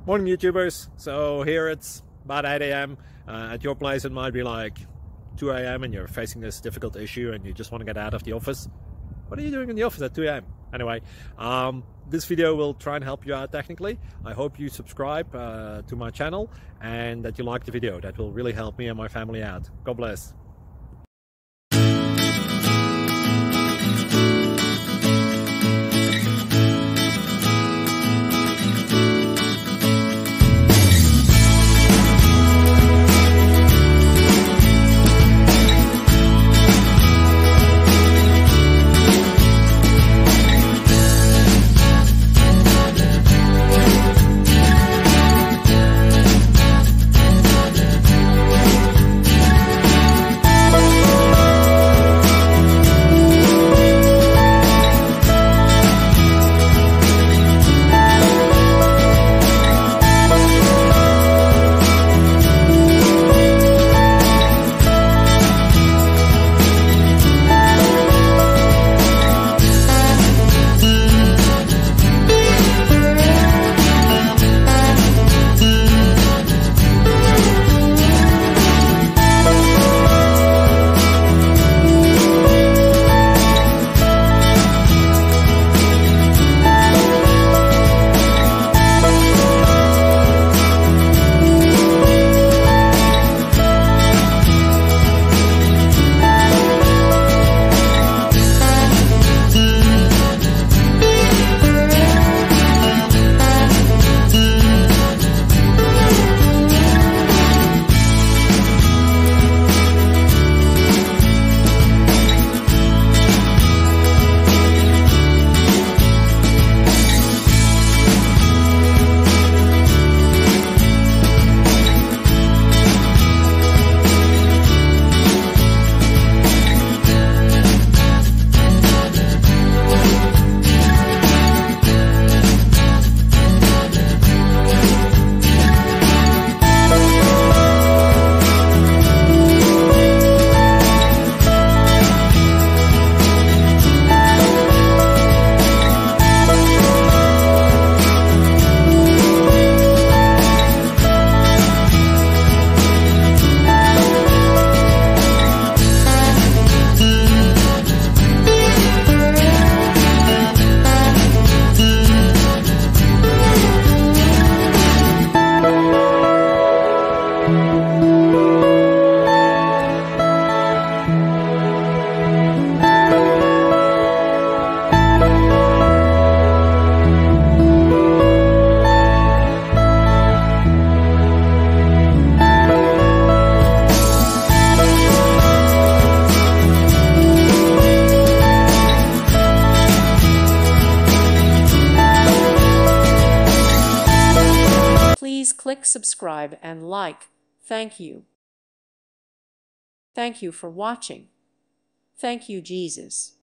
Morning YouTubers. So here it's about 8 a.m. At your place it might be like 2 a.m. and you're facing this difficult issue and you just want to get out of the office. What are you doing in the office at 2 a.m.? Anyway, this video will try and help you out technically. I hope you subscribe to my channel and that you like the video. That will really help me and my family out. God bless. Please click subscribe and like. Thank you. Thank you for watching. Thank you, Jesus.